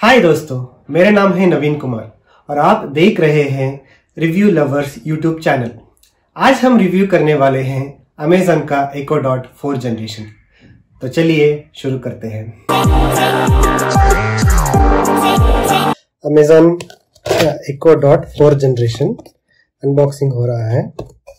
हाय दोस्तों, मेरा नाम है नवीन कुमार और आप देख रहे हैं रिव्यू लवर्स यूट्यूब चैनल। आज हम रिव्यू करने वाले हैं अमेज़न का Echo Dot 4 जनरेशन। तो चलिए शुरू करते हैं। अमेज़न का Echo Dot 4 जनरेशन अनबॉक्सिंग हो रहा है।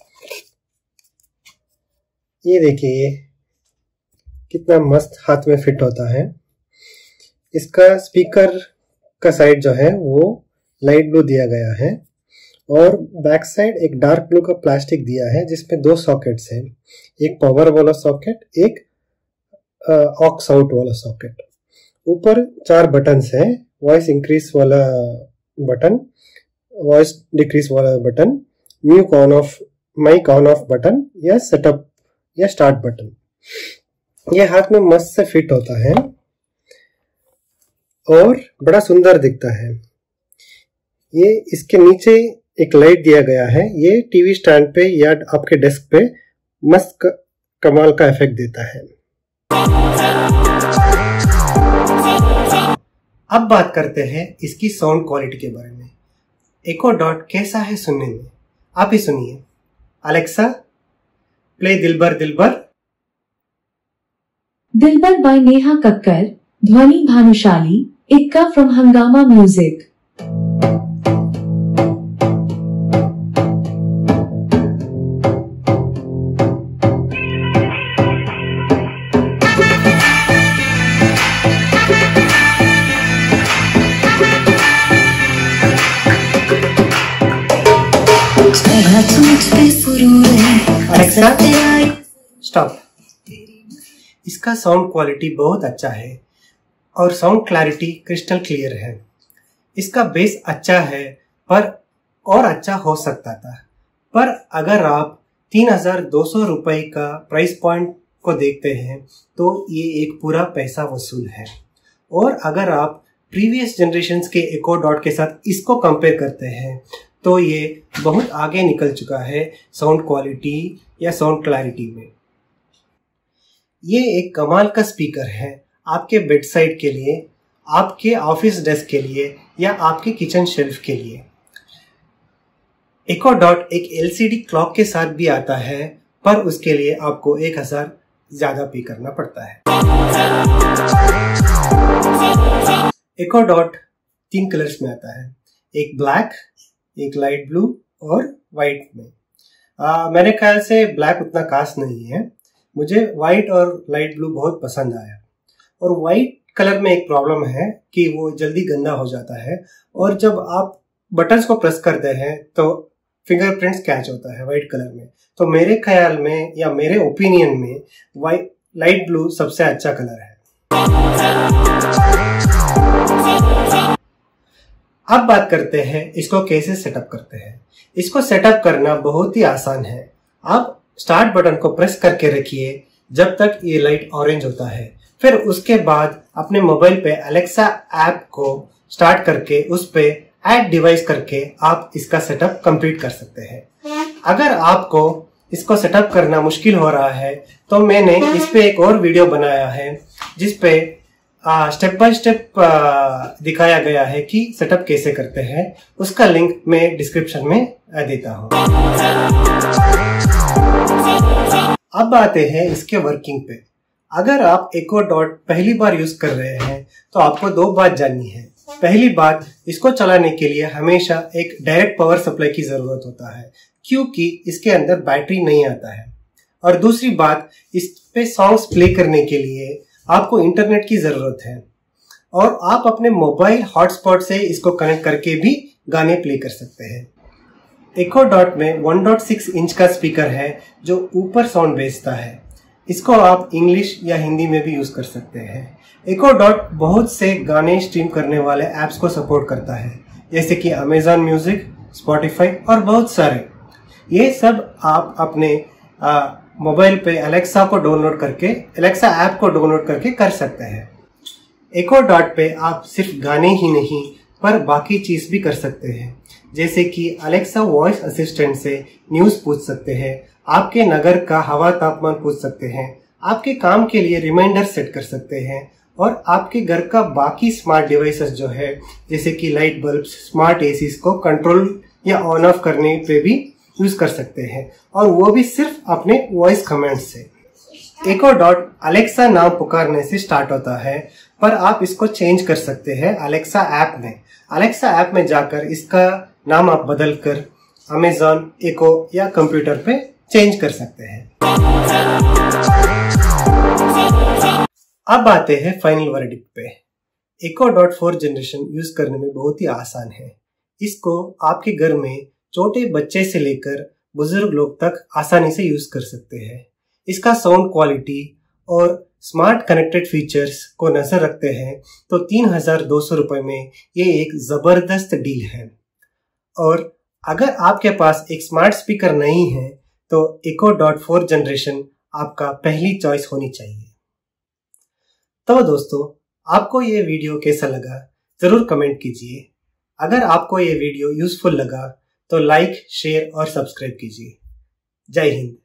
ये देखिए कितना मस्त हाथ में फिट होता है। इसका स्पीकर का साइड जो है वो लाइट ब्लू दिया गया है और बैक साइड एक डार्क ब्लू का प्लास्टिक दिया है जिसमें दो सॉकेट्स हैं, एक पावर वाला सॉकेट, एक ऑक्स आउट वाला सॉकेट। ऊपर 4 बटन्स हैं, वॉइस इंक्रीज वाला बटन, वॉइस डिक्रीज वाला button, mute on off, mike on off button या सेटअप या स्टार्ट बटन। ये हाथ में मस्त से फिट होता है और बड़ा सुंदर दिखता है। ये इसके नीचे एक लाइट दिया गया है, ये टीवी स्टैंड पे या आपके डेस्क पे मस्त कमाल का इफेक्ट देता है। अब बात करते हैं इसकी साउंड क्वालिटी के बारे में। Echo Dot कैसा है सुनने में, आप ही सुनिए। Alexa play Dilbar Dilbar. Dilbar by Neha Kakkar, Dhvani Bhanushali, Ikka from Hungama music. Alexa stop. इसका साउंड क्वालिटी बहुत अच्छा है और साउंड क्लैरिटी क्रिस्टल क्लियर है। इसका बेस अच्छा है पर और अच्छा हो सकता था, पर अगर आप 3200 रुपए का प्राइस पॉइंट को देखते हैं तो ये एक पूरा पैसा वसूल है। और अगर आप प्रीवियस जनरेशन्स के Echo Dot के साथ इसको कंपेयर करते हैं तो ये बहुत आगे निकल चुका है साउंड क्वालिटी या साउंड क्लैरिटी में। ये एक कमाल का स्पीकर है आपके बेड साइड के लिए, आपके ऑफिस डेस्क के लिए या आपके किचन शेल्फ के लिए। Echo Dot एक LCD क्लॉक के साथ भी आता है, पर उसके लिए आपको 1000 ज्यादा पे करना पड़ता है। Echo Dot 3 कलर्स में आता है, एक ब्लैक, एक लाइट ब्लू और वाइट में। मेरे ख्याल से ब्लैक उतना खास नहीं है, मुझे वाइट और लाइट ब्लू बहुत पसंद आया। और वाइट कलर में एक प्रॉब्लम है कि वो जल्दी गंदा हो जाता है और जब आप बटन्स को प्रेस करते हैं तो फिंगरप्रिंट्स कैच होता है वाइट कलर में। तो मेरे ख्याल में या मेरे ओपिनियन में लाइट ब्लू सबसे अच्छा कलर है। अब बात करते हैं इसको कैसे सेटअप करते हैं। इसको सेटअप करना बहुत ही आसान है। आप स्टार्ट बटन को प्रेस करके रखिए जब तक ये लाइट ऑरेंज होता है। फिर उसके बाद अपने मोबाइल पे अलेक्सा ऐप को स्टार्ट करके उस पे ऐड डिवाइस करके आप इसका सेटअप कंप्लीट कर सकते हैं। अगर आपको इसको सेटअप करना मुश्किल हो रहा है तो मैंने इस पे एक और वीडियो बनाया है जिस पे स्टेप बाय स्टेप दिखाया गया है कि सेटअप कैसे करते हैं। उसका लिंक मैं डिस्क्रिप्शन में देता हूँ। अब आते हैं इसके वर्किंग पे। अगर आप Echo Dot पहली बार यूज कर रहे हैं तो आपको 2 बात जाननी है। पहली बात, इसको चलाने के लिए हमेशा एक डायरेक्ट पावर सप्लाई की जरूरत होता है क्योंकि इसके अंदर बैटरी नहीं आता है। और दूसरी बात, इस पे सॉन्ग्स प्ले करने के लिए आपको इंटरनेट की जरूरत है और आप अपने मोबाइल हॉटस्पॉट से इसको कनेक्ट करके भी गाने प्ले कर सकते हैं। Echo Dot में 1.6 इंच का स्पीकर है जो ऊपर साउंड भेजता है। इसको आप इंग्लिश या हिंदी में भी यूज कर सकते हैं। Echo Dot बहुत से गाने स्ट्रीम करने वाले ऐप्स को सपोर्ट करता है जैसे कि Amazon म्यूजिक, Spotify और बहुत सारे। ये सब आप अपने मोबाइल पे अलेक्सा ऐप को डाउनलोड करके कर सकते हैं। Echo Dot पे आप सिर्फ गाने ही नहीं पर बाकी चीज भी कर सकते हैं, जैसे कि अलेक्सा वॉइस असिस्टेंट से न्यूज पूछ सकते हैं, आपके नगर का हवा तापमान पूछ सकते हैं, आपके काम के लिए रिमाइंडर सेट कर सकते हैं और आपके घर का बाकी स्मार्ट डिवाइसेस जो है जैसे कि लाइट बल्ब, स्मार्ट एसीज को कंट्रोल या ऑन ऑफ करने पे भी यूज कर सकते हैं, और वो भी सिर्फ अपने वॉइस कमांड से। एको डॉट अलेक्सा नाम पुकारने से स्टार्ट होता है, पर आप इसको चेंज कर सकते हैं अलेक्सा ऐप में। अलेक्सा ऐप में जाकर इसका नाम आप बदल कर अमेजॉन एको या कंप्यूटर पे चेंज कर सकते हैं। अब आते हैं फाइनल वर्डिक्ट पे। एको डॉट 4 जनरेशन यूज करने में बहुत ही आसान है। इसको आपके घर में छोटे बच्चे से लेकर बुजुर्ग लोग तक आसानी से यूज कर सकते हैं। इसका साउंड क्वालिटी और स्मार्ट कनेक्टेड फीचर्स को नजर रखते हैं तो 3200 रुपए में ये एक जबरदस्त डील है। और अगर आपके पास एक स्मार्ट स्पीकर नहीं है तो एको डॉट 4 जनरेशन आपका पहली चॉइस होनी चाहिए। तो दोस्तों, आपको ये वीडियो कैसा लगा जरूर कमेंट कीजिए। अगर आपको ये वीडियो यूजफुल लगा तो लाइक, शेयर और सब्सक्राइब कीजिए। जय हिंद।